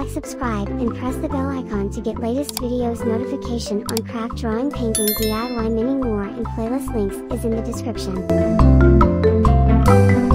subscribe, and press the bell icon to get latest videos notification on craft drawing, painting, DIY, many more, and playlist links is in the description.